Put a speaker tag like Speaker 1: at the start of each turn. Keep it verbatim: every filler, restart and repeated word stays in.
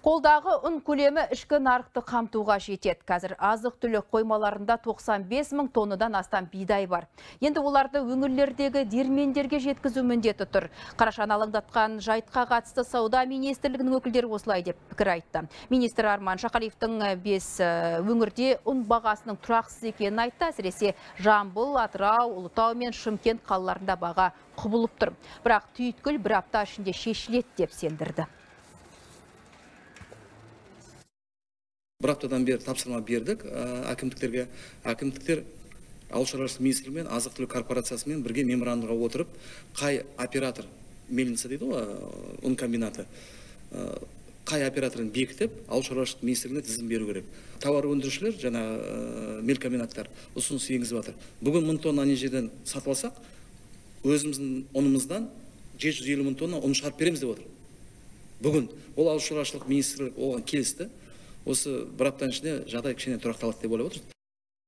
Speaker 1: Қолдағы ұн көлемі ішкі нарықты қамтуға жетеді. Қазір азық-түлік қоймаларында тоқсан бес мың тоннадан астам бидай бар. Енді оларды өңірлердегі диірмендерге жеткізу міндеті тұр. Қарашаны алаңдатқан жайтқа қатысты сауда министрлігінің өкілдері осылай деп пікір айтты. Министр Арман Шақалиевтің бес өңірде ұн бағасының тұрақсыз екенін айтты. Әсіресе Жамбыл, Атырау, Ұлытау мен Шымкент қалаларында баға құбылып тұр. Бірақ түйткіл бір апта ішінде шешіледі деп сендірді.
Speaker 2: Бір аптадан бері тапсырма бердік әкімдіктерге. Әкімдіктер Ауыл шаруашылық министрлігімен, азық-түлік корпорациясымен бірге меморандумға отырып, қай оператор, мельница дейді ғой, ұн комбинаты, қай операторын бекітіп, ауыл шаруашылық министрлігіне тізім беру керек. Тауар өндірушілер, жаңа мелкомбинаттар ұсыныс енгізіп жатыр. Бүгін мың тонна ана жерден сатып алсақ, өзіміздің ұнымыздан жеті жүз елу мың тонна ұн шығарып береміз деп отыр. Бүгін ол ауыл шаруашылық министрлігі оған келісті. Осы бір аптаның ішінде жағдай кішкене тұрақталады деп ойлап отырмыз.